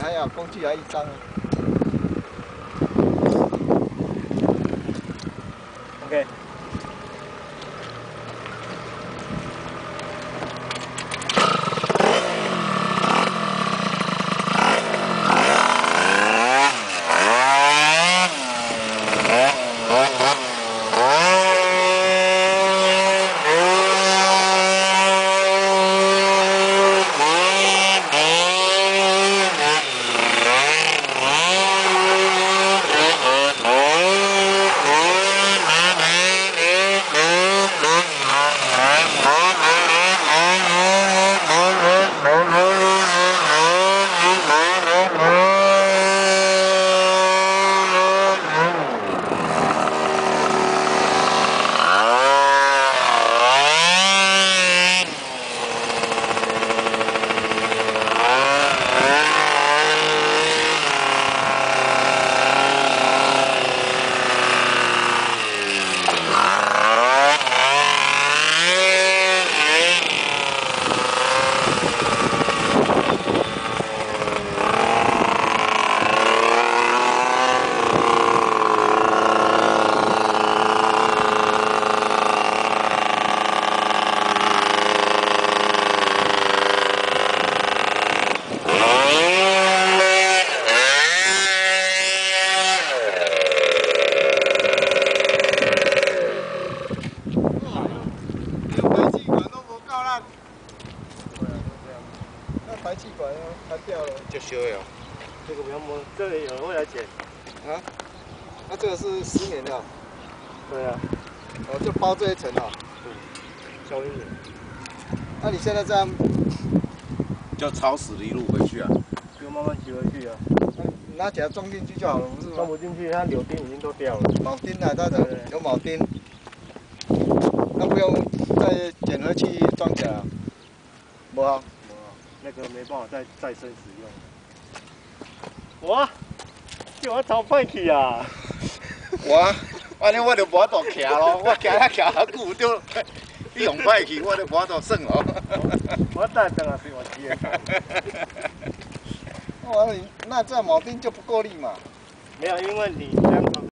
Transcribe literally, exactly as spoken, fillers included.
还好，工具还一张啊。 OK。 排气管啊，它掉了， 就修了。这个不用摸，这个有人会来捡。 啊？那、啊、这个是十年的。 对啊。 哦，就包这一层啊。 嗯。消音的。 那、啊、你现在这样， 就超死的一路回去啊？ 就慢慢骑回去啊。 那拿起来装进去就好了，不是吗？ 装不进去，它柳钉已经都掉了。 铆钉啊，它的有铆钉。那不用再捡回去装起来啊？不啊。 那个没办法再再生使用。哇，叫我头歹去啊！ 我，安尼我就无法度骑咯，我骑啊骑啊久就你用歹去，我就无法度算咯。 我等等下是我骑的。 哇，那这铆钉就不够力嘛？ 没有，因为你这样。